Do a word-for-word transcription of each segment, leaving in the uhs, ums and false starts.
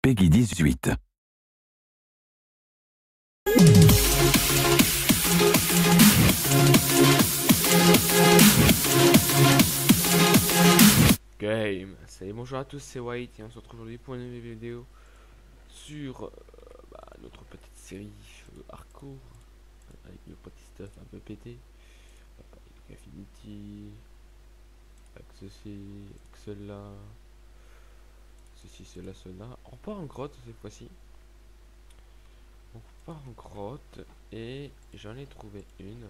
Peggy dix-huit. Game. Salut, bonjour à tous, c'est White et on se retrouve aujourd'hui pour une nouvelle vidéo sur euh, bah, notre petite série euh, hardcore avec nos petits stuff un peu pété, avec Affinity, avec ceci, avec cela, ceci, cela, cela. On part en grotte cette fois-ci. On part en grotte et j'en ai trouvé une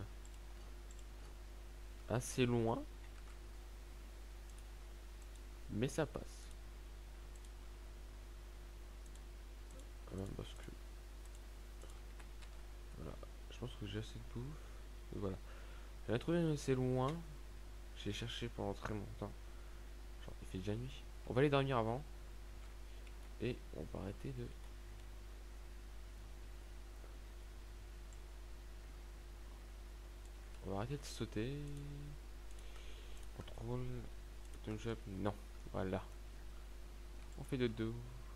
assez loin, mais ça passe. Euh, parce que voilà, je pense que j'ai assez de bouffe. Et voilà, j'en ai trouvé une assez loin. J'ai cherché pendant très longtemps. Genre, il fait déjà nuit. On va aller dormir avant. Et on va arrêter de... On va arrêter de sauter. Contrôle. Button jump. Non. Voilà. On fait de dos.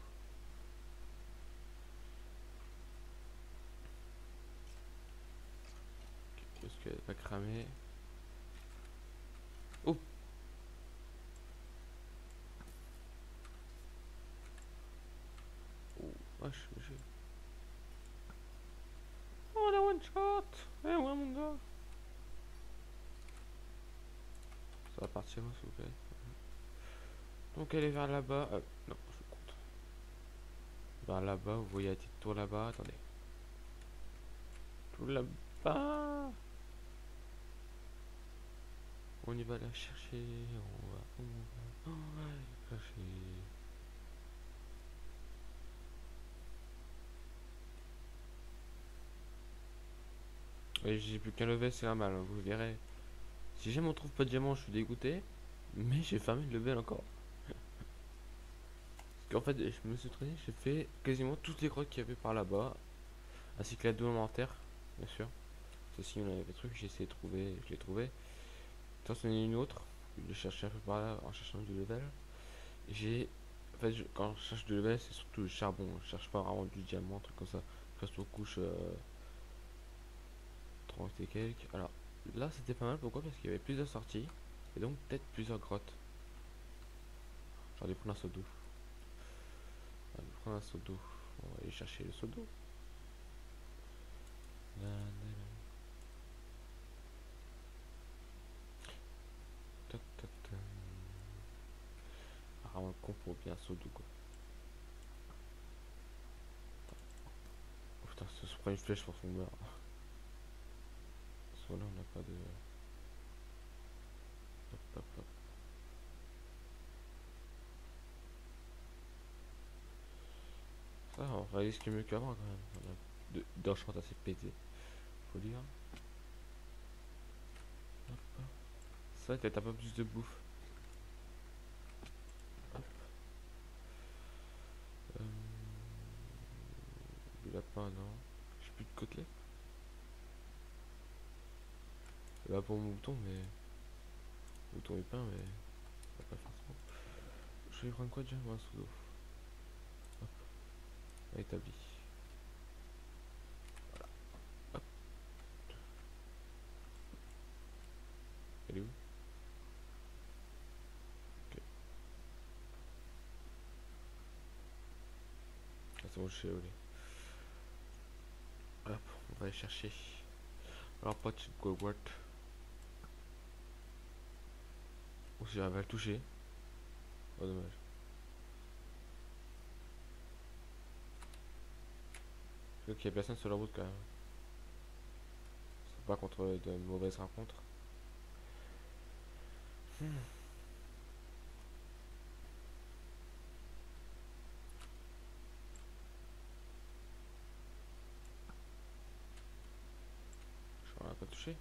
Est-ce qu'elle va cramer? Oh! Oh, wesh, wesh. Oh, la one shot! Eh ouais, mon gars! Ça va partir, s'il vous plaît. Donc, elle est vers là-bas. Euh, non, je compte. Vers là-bas, vous voyez la petite tour là-bas. Attendez. Tout là-bas! On y va la chercher. On va, on va, on va la chercher. Et j'ai plus qu'un level, c'est normal, hein, vous verrez. Si jamais on trouve pas de diamant, je suis dégoûté. Mais j'ai fermé le level encore. Parce qu'en fait, je me suis traîné, j'ai fait quasiment toutes les grottes qu'il y avait par là-bas. Ainsi que la double en terre, bien sûr. Ceci, on avait des trucs, j'ai essayé de trouver, je l'ai trouvé. Ça, c'en est une autre. Je l'ai cherché un peu par là en cherchant du level. J'ai. En fait, je- quand je cherche du level, c'est surtout le charbon. Je cherche pas vraiment du diamant, un truc comme ça. Je reste aux couches euh, trente et quelques. Alors, là, c'était pas mal. Pourquoi? Parce qu'il y avait plusieurs sorties. Et donc, peut-être plusieurs grottes. J'aurais dû prendre un seau d'eau. On va prendre un seau d'eau. On va aller chercher le seau d'eau. Ah, un con pour bien seau d'eau quoi. Oh, putain, ça se prend une flèche pour son meurt. Soit là, on n'a pas de. Hop, hop, hop. Ça, on va aller ce qui est mieux qu'avant quand même. On a de- d'enchant assez pété. Faut dire. Hop, hop. Ça, peut-être un peu plus de bouffe. Hop. Euh... Du lapin, non. J'ai plus de côtelets. C'est là pour mon mouton, mais. Mouton et pain, mais. Ça va pas faire trop. Je vais prendre quoi déjà? Moi, un seau d'eau. Hop. Établi. Hop. Elle est où? Ok. Ah, c'est bon, je sais où elle est. Hop, on va aller chercher. Alors, pas de go what? Oh, si j'arrive à le toucher. Oh, dommage. Je vois qu'il y a personne sur la route quand même. C'est pas contre de mauvaises rencontres. Hmm. Je n'en ai pas touché.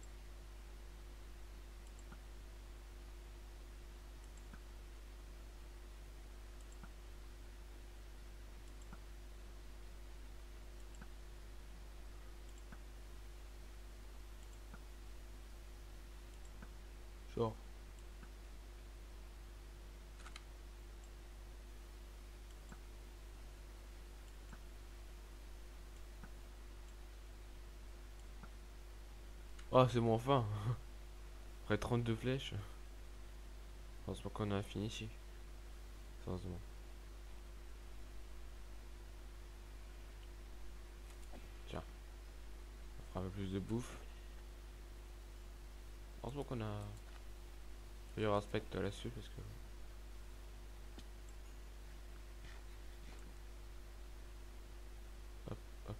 Genre. Oh, c'est bon, enfin. Après trente-deux flèches. Heureusement qu'on a fini ici. Heureusement. Tiens, on fera un peu plus de bouffe. Heureusement qu'on a meilleur aspect là-dessus parce que. Hop, hop.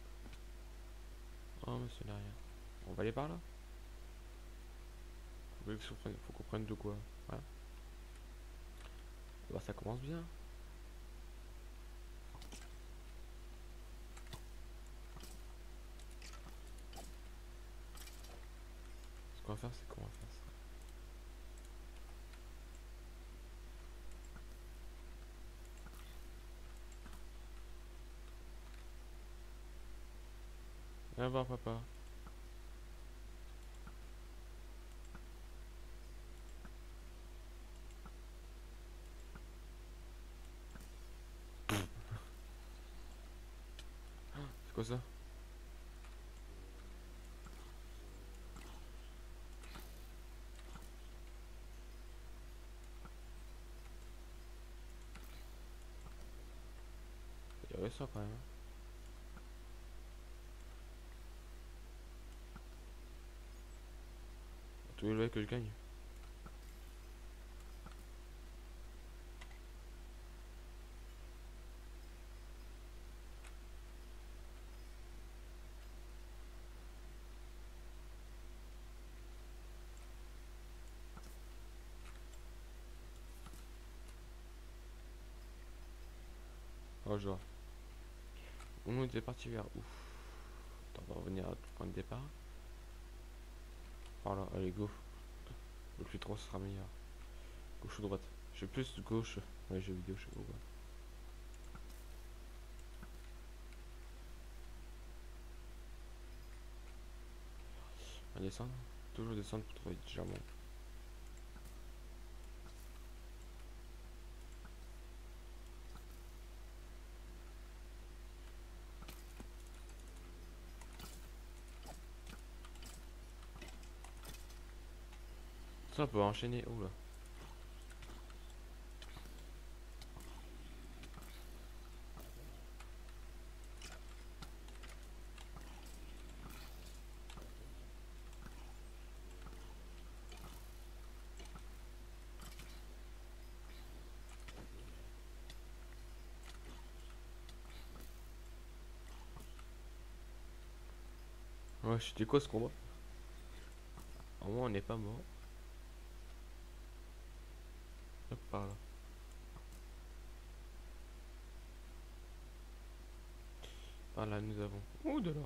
Oh, monsieur n'a rien. On va aller par là. Faut qu'on prenne, faut qu'on prenne de quoi. Voilà. Bah, ça commence bien. Ce qu'on va faire, c'est qu'on va faire ça. Viens voir, papa. C'est quoi ça? Il y avait ça quand même. Tous les lois que je gagne. Oh, je vois. On était parti vers où? Attends, on va revenir à point de départ. Voilà, allez, go. Le plus trop, ce sera meilleur. Gauche ou droite? Je suis plus gauche dans les jeux vidéo, je sais pas pourquoi. On va descendre. Toujours descendre pour trouver du diamant. Ça, on peut enchaîner. Oh là. Ouais, c'était quoi ce combat? Au moins, on n'est pas mort. Hop, par là. Par là, nous avons. Ouh, de là.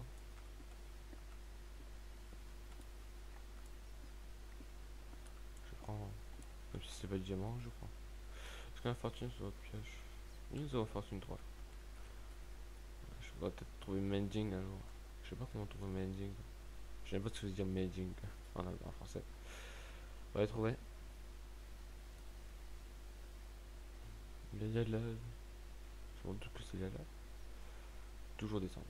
Je prends. Même si c'est pas du diamant, je prends. Est-ce qu'on a fortune sur votre pioche? Nous avons fortune trois. Je vais peut-être trouver mending un jour. Je sais pas comment trouver mending. Je sais pas ce que veut dire mending en, en français. On va les trouver. Il y a de la. Je me doute que c'est là. Toujours descendre.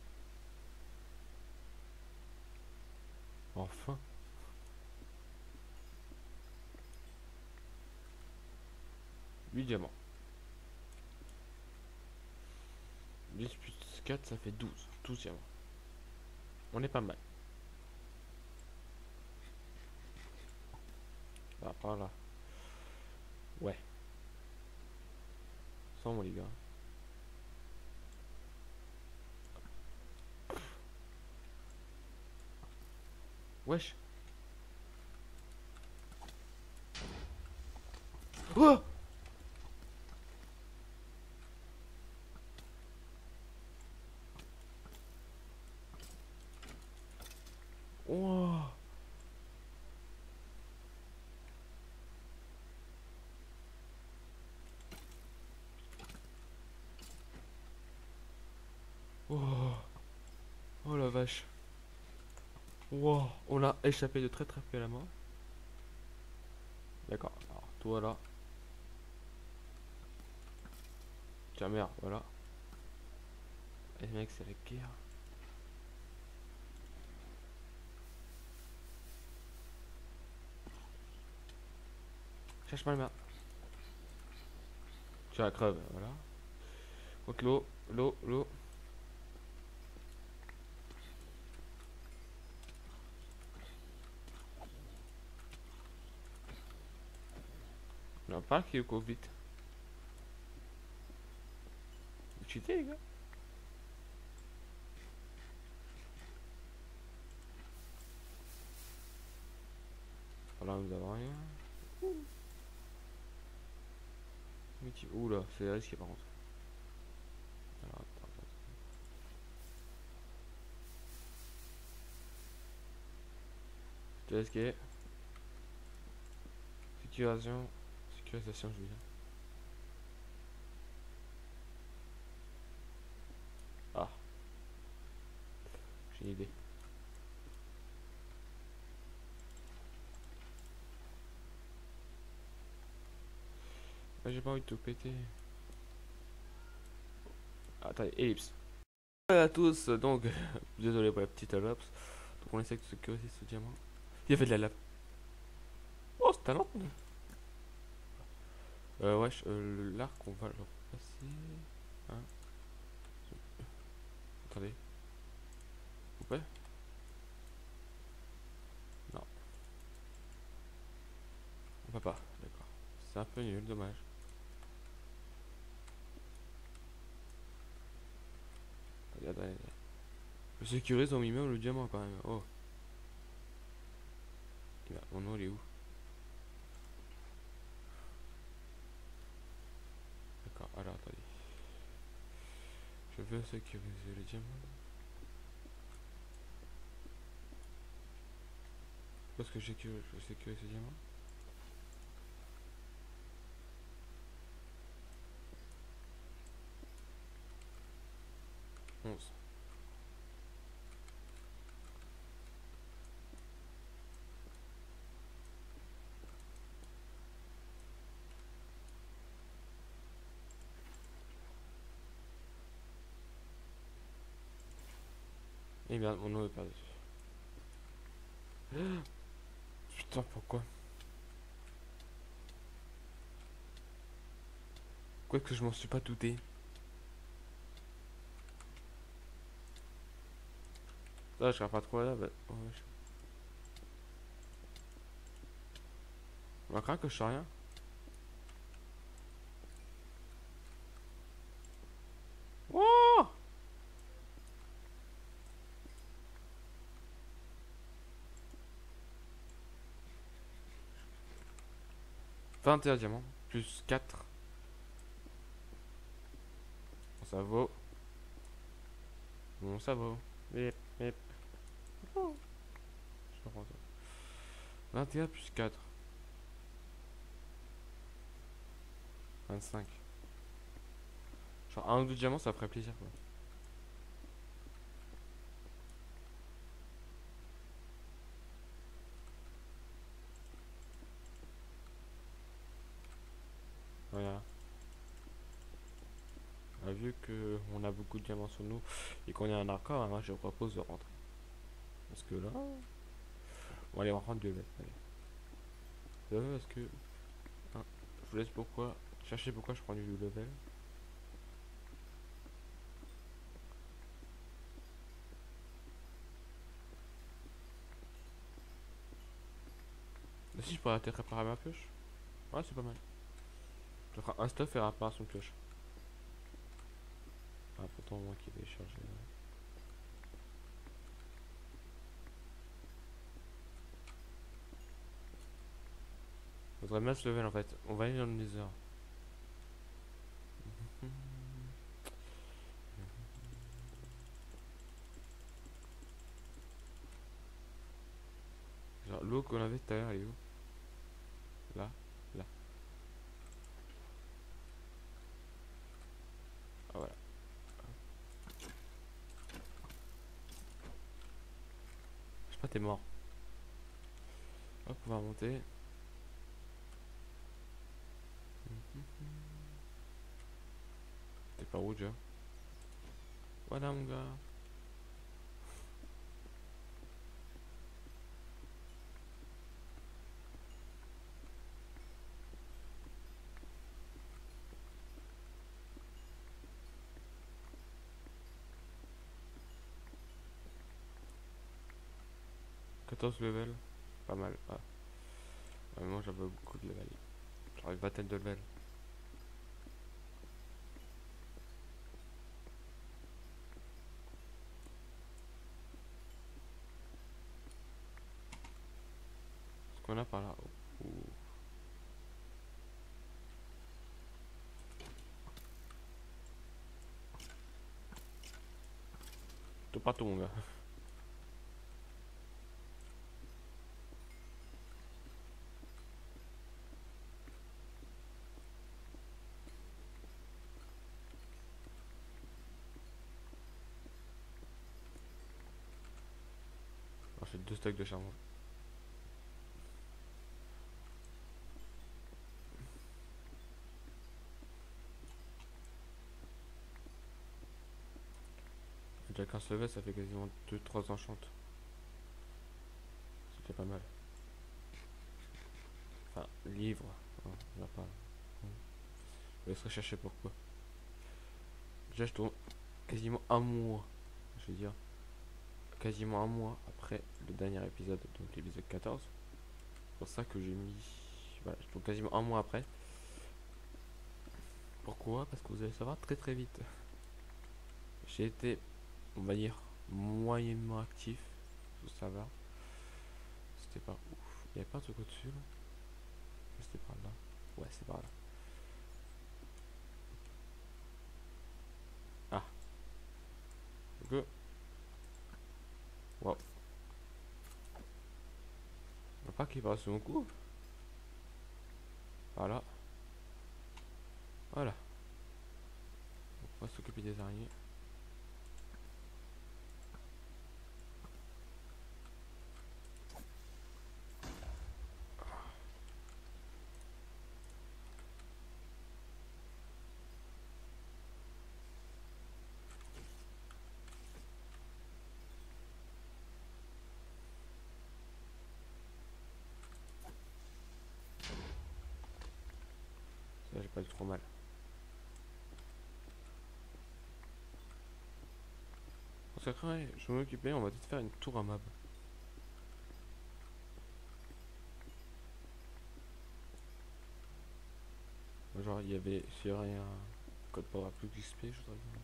Enfin. huit diamants. dix plus quatre, ça fait douze. douze diamants. On est pas mal. Ah, par là. Ouais. Sans moi, les gars. Wesh. Oh! Oh! Oh! Oh la vache. Wow, on a échappé de très très peu à la mort. D'accord. Alors, toi là. Tiens, merde, voilà. Et mec, c'est la guerre. Cherche pas le merde. Tu la crève, voilà. Donc l'eau, l'eau, l'eau. On a pas qui est vite. Vous cheatez les gars. Voilà, nous avons rien. Oula, c'est risqué par contre. Alors, attends, attends. C'est risqué. Sécurisation. Sécurisation, je veux dire. Ah, j'ai une idée. Ah, j'ai pas envie de tout péter. Attendez, ellipse. Salut à tous, donc, désolé pour la petite ellipse. Donc on essaie de sécuriser ce diamant. Il y avait de la lave. Oh, c'est talent. Euh, wesh, euh, l'arc, on va le repasser. Hein. Attendez. Coupé. Non. On peut pas, d'accord. C'est un peu nul, dommage. Regarde, allez. Je sécurise en même le diamant quand même. Oh. Mon nom il est où? D'accord, alors attendez. Je veux sécuriser le diamant. Parce que je sécurise, je sécurise ce diamant. onze. Eh bien, mon nom est perdu. Putain, pourquoi? Quoi que je m'en suis pas douté. Là, je serai pas trop là. Bah... Oh, je... On va craindre que je sais rien. Oh, vingt et un diamants. Plus quatre. Bon, ça vaut. Bon, ça vaut. Bip, bip. Oh. Je reprends ça. vingt et un plus quatre. vingt-cinq. Genre un ou deux diamants, ça ferait plaisir quoi. Voilà. Ah, vu que on a beaucoup de diamants sur nous et qu'on est un hardcore, moi je propose de rentrer. Parce que là, on va aller rentrer deux level. Allez. Euh, Parce que. Hein, je vous laisse pourquoi. Chercher pourquoi je prends du level. Mais si je pourrais peut-être réparer ma pioche. Ouais, c'est pas mal. Je ferai un stuff et réparation de pioche. Ah, pourtant, moi qui vais charger. Faudrait mass level en fait. On va aller dans le nether. Genre l'eau qu'on avait tout à l'heure, elle est où? Là, là. Ah voilà. Je sais pas, t'es mort. Hop, on va remonter. T'es pas où déjà? Voilà mon gars. quatorze level. Pas mal. Ah. Ouais, moi j'avais beaucoup de level. Genre une vingtaine de level. Ce qu'on a par là. Oh. Ouh. T'es pas ton gars. Alors, j'ai deux stocks de charbon. Déjà qu'un level ça fait quasiment deux trois enchantes. C'était pas mal. Enfin, livre. Hein, il n'y a pas. Je vais se rechercher pourquoi. Déjà je tourne quasiment un mois. Je veux dire. Quasiment un mois après le dernier épisode. Donc l'épisode quatorze. C'est pour ça que j'ai mis. Voilà, je tourne quasiment un mois après. Pourquoi? Parce que vous allez savoir très très vite. J'ai été, on va dire, moyennement actif. Faut savoir. C'était pas ouf. Il n'y avait pas un truc au-dessus là? C'était par là. Ouais, c'est par là. Ah. Donc, wow. On pas qu'il passe mon coup. Voilà. Voilà. On va s'occuper des araignées. Ça, j'ai pas eu trop mal. Parce qu'après, je vais m'occuper, on va peut-être faire une tour à map. Genre, il y avait, s'il y aurait un code pour avoir plus d'X P, je voudrais bien.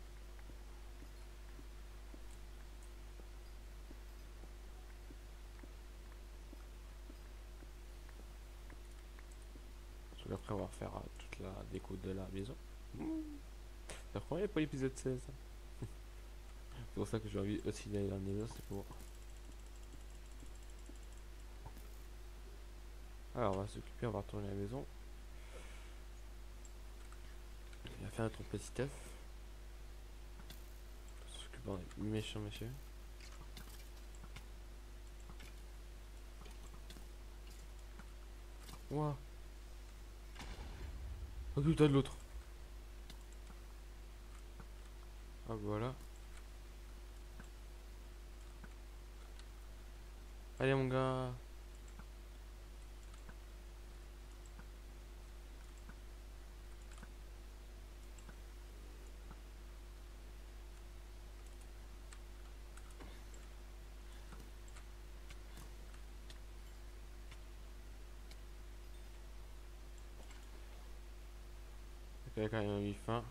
Parce qu'après, on va refaire euh, toute la déco de la maison. Mmh. C'est la première pour l'épisode seize. C'est pour ça que j'ai envie aussi d'aller dans la maison, c'est pour. Alors, on va s'occuper, on va retourner à la maison. On va faire notre petit œuf. On s'occupe des méchants messieurs. Ouah. Oh putain de l'autre. Ah voilà. Allez mon gars. Quelqu'un a eu faim.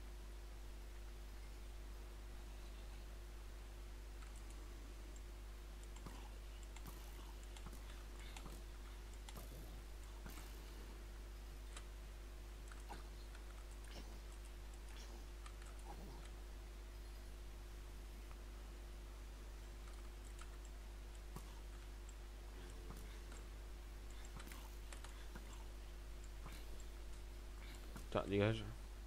Putain, dégage.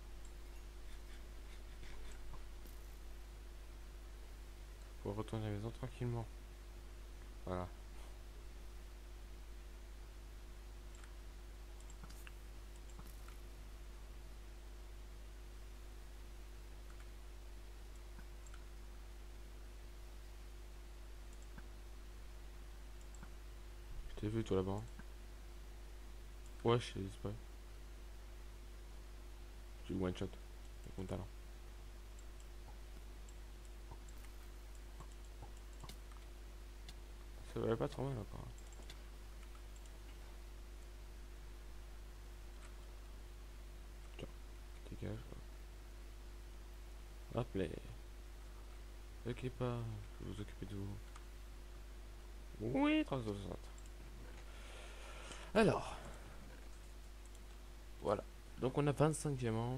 Faut retourner à la maison tranquillement. Voilà. Je t'ai vu toi là-bas. Ouais, je sais pas. Tu one shot. Avec mon talent. Ça va pas trop mal encore. Tiens, dégage. Hop là. Ok pas, je vais vous occuper de vous. Oui, trois cent soixante. Alors, voilà. Donc on a vingt-cinq diamants.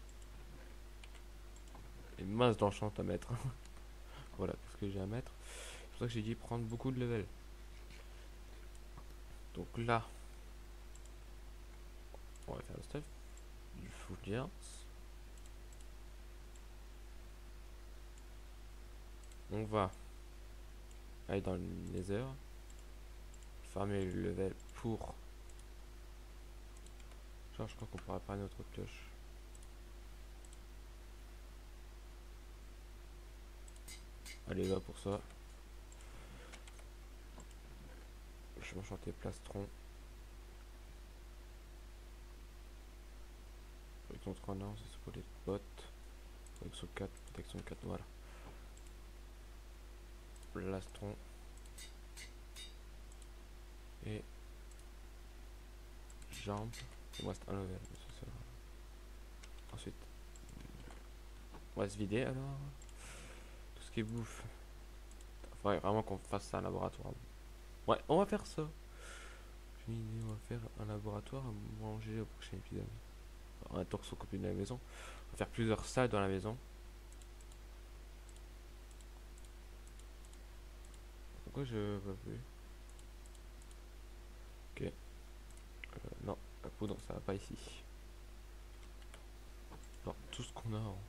Et masse d'enchant à mettre. Voilà, qu'est-ce que j'ai à mettre. C'est pour ça que j'ai dit prendre beaucoup de level. Donc là, on va faire le stuff. Du Fulgence. On va aller dans le Nether. Farmer le level pour... Genre je crois qu'on pourra pas notre pioche. Allez va pour ça. Je vais m'enchanter plastron. Protection trois non, c'est pour les bottes. Protection quatre, protection quatre, voilà. Plastron. Et jambes. Il me reste un level. Ça, ça... Ensuite, on va se vider alors. Tout ce qui est bouffe. Il faudrait vraiment qu'on fasse ça un laboratoire. Ouais, on va faire ça. J'ai une idée, on va faire un laboratoire à manger au prochain épisode. On a torse au copie de la maison. On va faire plusieurs salles dans la maison. Pourquoi je vois plus? Ok. Euh, non, la poudre, ça va pas ici. Non, tout ce qu'on a. Hein.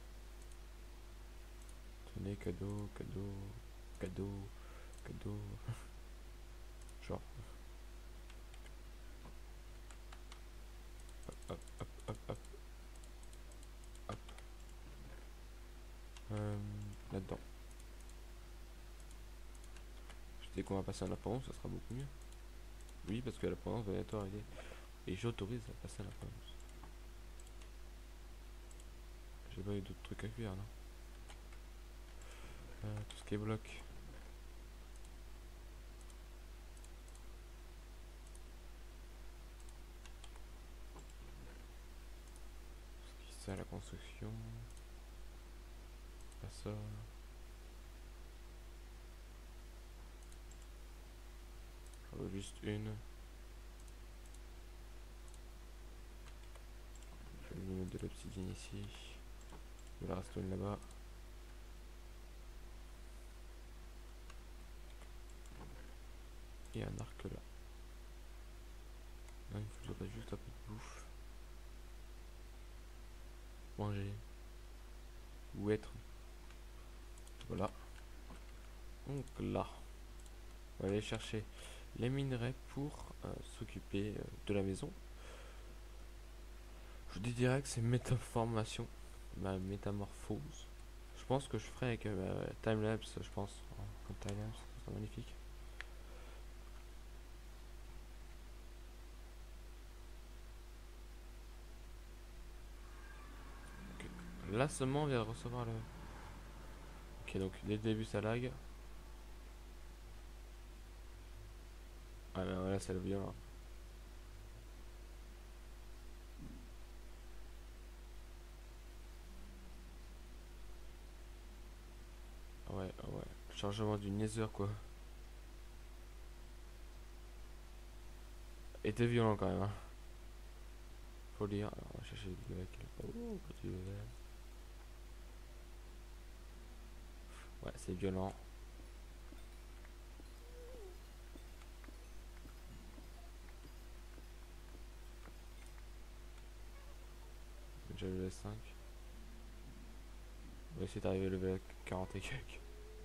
Tenez, cadeau, cadeau, cadeau, cadeau. Genre. Hop, hop, hop, hop, hop. Euh, Là-dedans. Je dis qu'on va passer à l'apparence, ça sera beaucoup mieux. Oui, parce que l'apparence va bientôt arriver. Et j'autorise à passer à l'apparence. J'ai pas eu d'autres trucs à cuire là. Euh, tout ce qui est bloc. Tout ce qui sert à la construction. Pas ça. J'en veux juste une. Je vais lui mettre de l'obsidienne ici. De la restone là-bas. Et un arc là. Là, il faudrait juste un peu de bouffe. Manger. Ou être. Voilà. Donc là, on va aller chercher les minerais pour euh, s'occuper euh, de la maison. Je vous dis direct, c'est métaformation, ma métamorphose. Je pense que je ferai avec euh, timelapse, je pense. En timelapse, c'est magnifique. Okay. Là seulement on vient de recevoir le... Ok, donc dès le début ça lag. Ah mais là c'est le violent. Ah ouais, ah ouais. Chargement du Nether quoi. Était violent quand même. Hein. Faut lire. Alors on va chercher le level. Oh, petit level. Ouais, c'est violent. Déjà level cinq. On va essayer d'arriver au level quarante et quelques.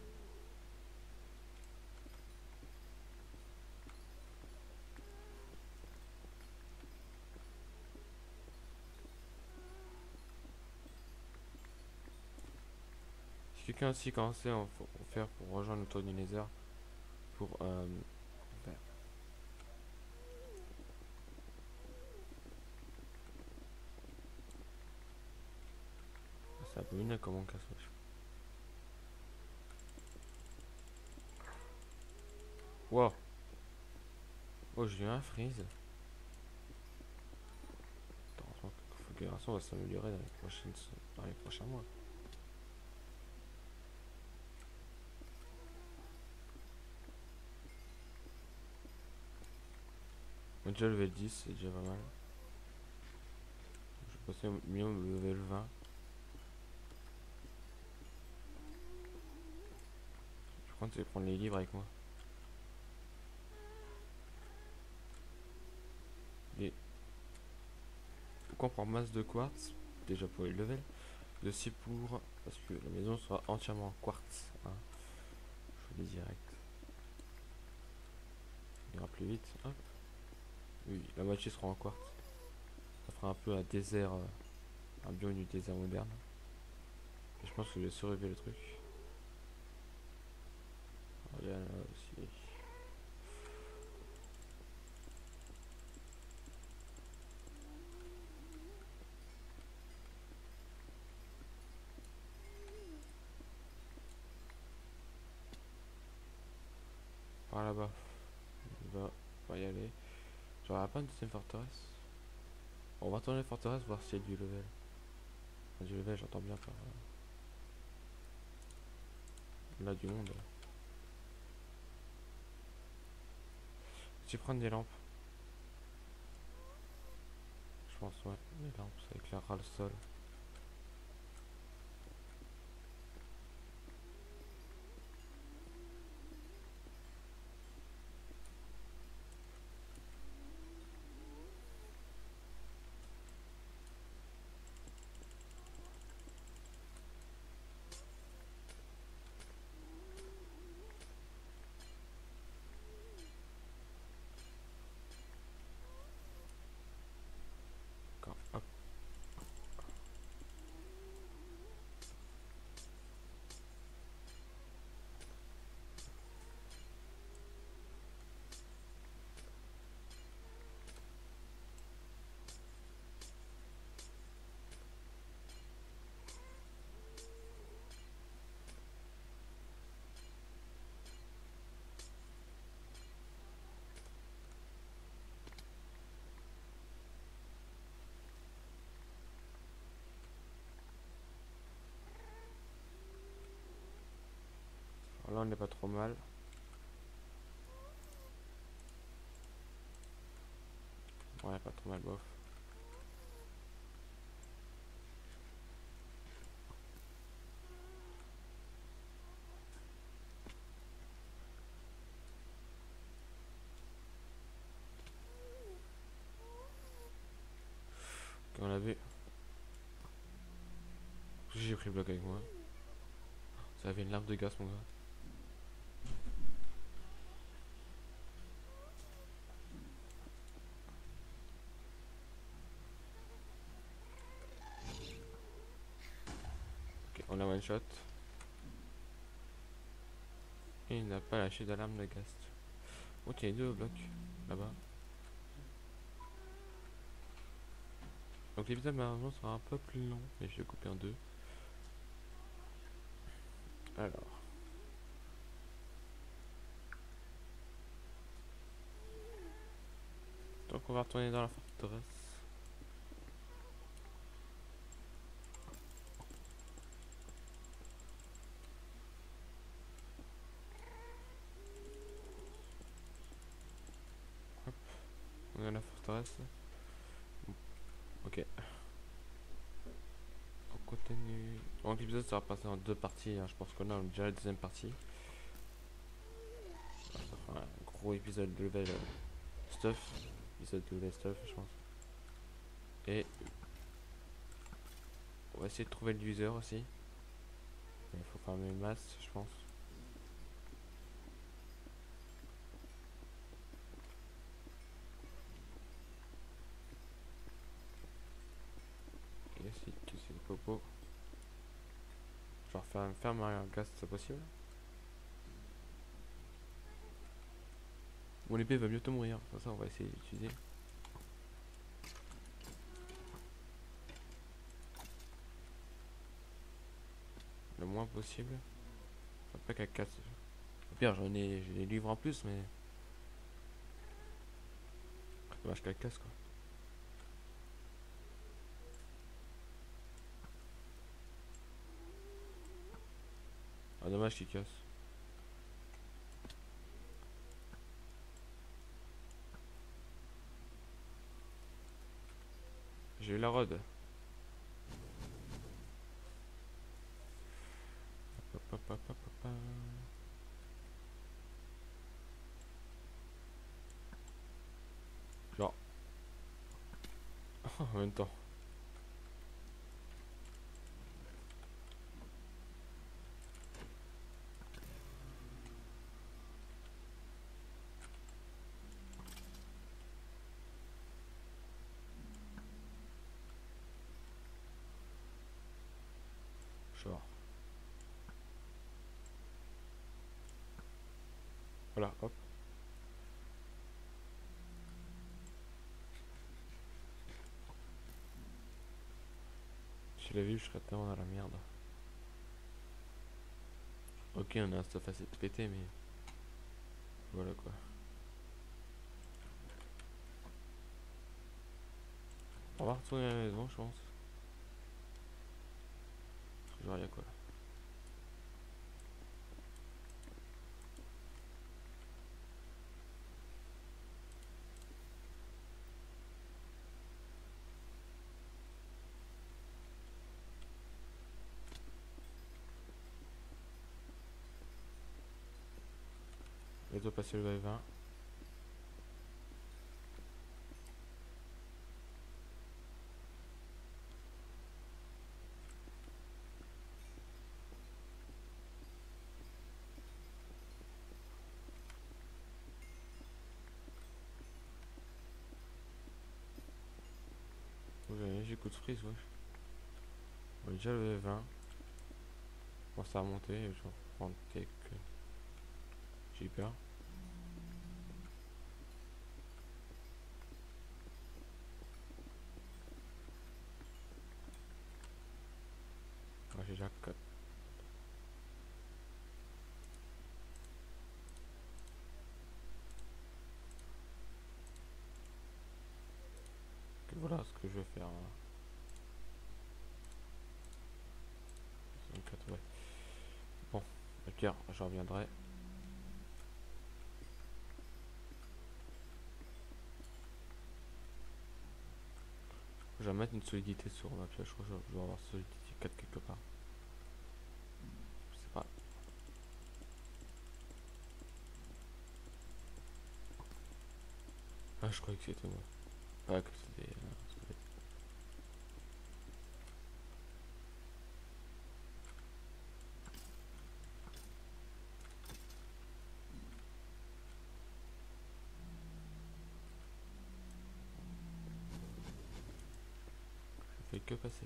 Si quelqu'un aussi commençait à en faire pour rejoindre le tour du Nether, pour euh, faire. Ça peut une comment on casse. Wow. Oh, j'ai eu un freeze. Attends, la configuration va s'améliorer dans les prochaines, dans les prochains mois. On est déjà level dix, c'est déjà pas mal. Je vais passer au minimum level vingt. Je crois que je vais prendre les livres avec moi. Et pourquoi on prend masse de quartz? Déjà pour les levels. Aussi pour... parce que la maison sera entièrement en quartz. Hein. Je fais des directs. On ira plus vite. Hop. Oui, la moitié sera en quartz. Ça fera un peu un désert, euh, un biome du désert moderne. Et je pense que je vais survivre le truc. Alors, là, là aussi. Par là-bas. On va, on va y aller. J'aurai pas une deuxième forteresse. On va retourner la forteresse voir s'il y a du level. Enfin, du level, j'entends bien par euh, là du monde. Je vais prendre des lampes. Je pense, ouais. Des lampes, ça éclairera le sol. D'accord. Hop. Alors là, on n'est pas trop mal. Ouais, pas trop mal, bof. Ok, on l'a vu. J'ai pris le bloc avec moi. Ça avait une larve de gaz, mon gars. Ok, on a one shot. Et il n'a pas lâché d'alarme de gaz. Ok, deux blocs là-bas. Donc l'épisode malheureusement sera un peu plus long, mais je vais couper en deux. Alors. Donc on va retourner dans la forteresse. Hop, on est dans la forteresse. Ok. On continue. Donc l'épisode sera passé en deux parties. Hein. Je pense qu'on a déjà la deuxième partie. Ça fera un gros épisode de level euh, stuff. Épisode de level stuff, je pense. Et on va essayer de trouver le user aussi. Il faut farmer une masse, je pense. Et si tu sais le popo. Je vais refaire une ferme à gaz, c'est possible. Mon épée va bientôt mourir, pour ça on va essayer d'utiliser. Le moins possible. Pas qu'à casse. Au pire j'en ai, j'ai des livres en plus mais Dommage qu'elle casse quoi. Ah dommage qu'il casse. J'ai eu la rod. Hop, hop, hop, hop, hop, hop. Genre. En même temps. Genre. Voilà, hop. Si je l'avais vu, je serais tellement dans la merde. Ok, on a un stuff assez pété, mais. Voilà quoi. On va retourner à la maison, je pense. Genre, y'a quoi. Bientôt passer le vingt. Ouais, j'ai coup de freeze, wesh. On est déjà le vingt. Bon, ça a monté, je vais prendre quelques. J'ai peur. Ah, j'ai déjà quatre. Voilà ce que je vais faire. Hein. quatre, ouais. Bon, ok, j'en reviendrai. Je vais mettre une solidité sur ma pièce, je crois que je dois avoir solidité quatre quelque part. Je sais pas. Ah, je croyais que c'était moi. Pas que c'était. Euh, c'était- ça fait que passer.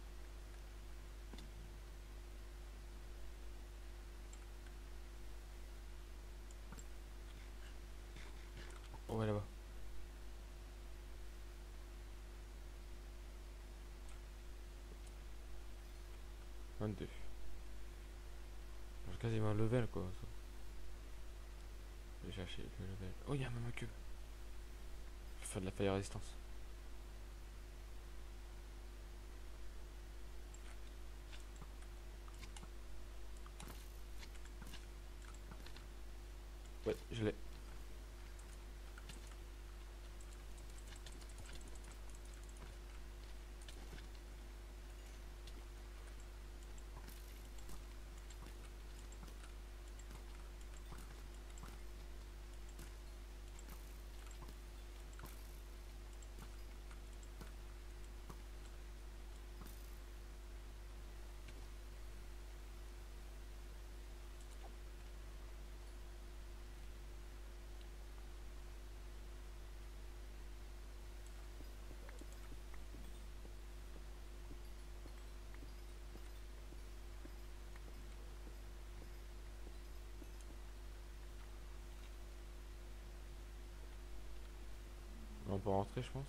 Oh, ouais, là-bas. vingt-deux. J'ai quasiment un level quoi. Ça. Je vais chercher le level. Oh, il y a même un cube. Je vais faire de la fire résistance. Ouais, je l'ai. On peut rentrer, je pense.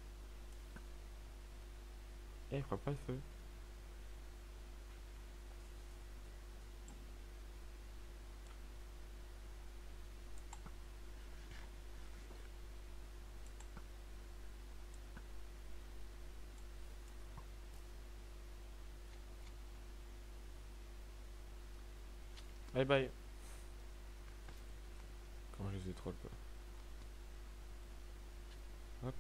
Eh, il fera pas le feu. Bye bye. Comment je les ai troll quoi. Hop.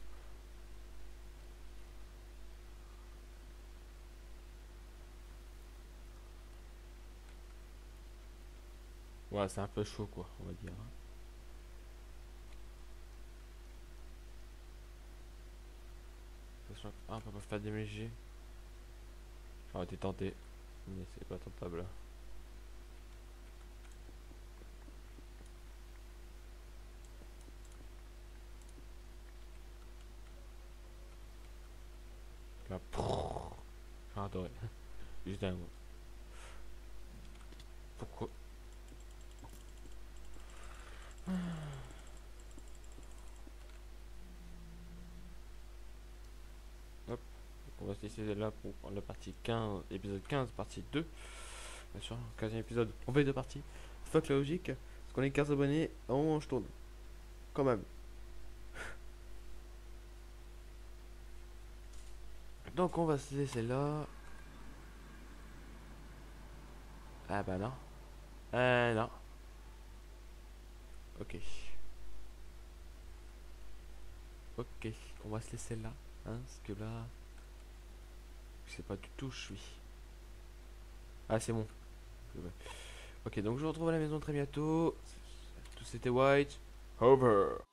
Ouais, c'est un peu chaud quoi, on va dire. Attention, ah, on peut pas faire déménager. J'aurais été tenté, mais c'est pas tentable. Là, j'ai adoré. Juste un mot. Pourquoi? Hop. On va se laisser là pour la partie quinze, épisode quinze, partie deux. Bien sûr, quinzième épisode, on fait deux parties. Fuck la logique, parce qu'on est quinze abonnés, à un moment je tourne. Quand même. Donc on va se laisser là. Ah bah non. Euh non. Ok. Ok. On va se laisser là. Hein, parce que là. Je sais pas du tout où je suis. Ah c'est bon. Ok, donc je vous retrouve à la maison très bientôt. Tout c'était White. Over.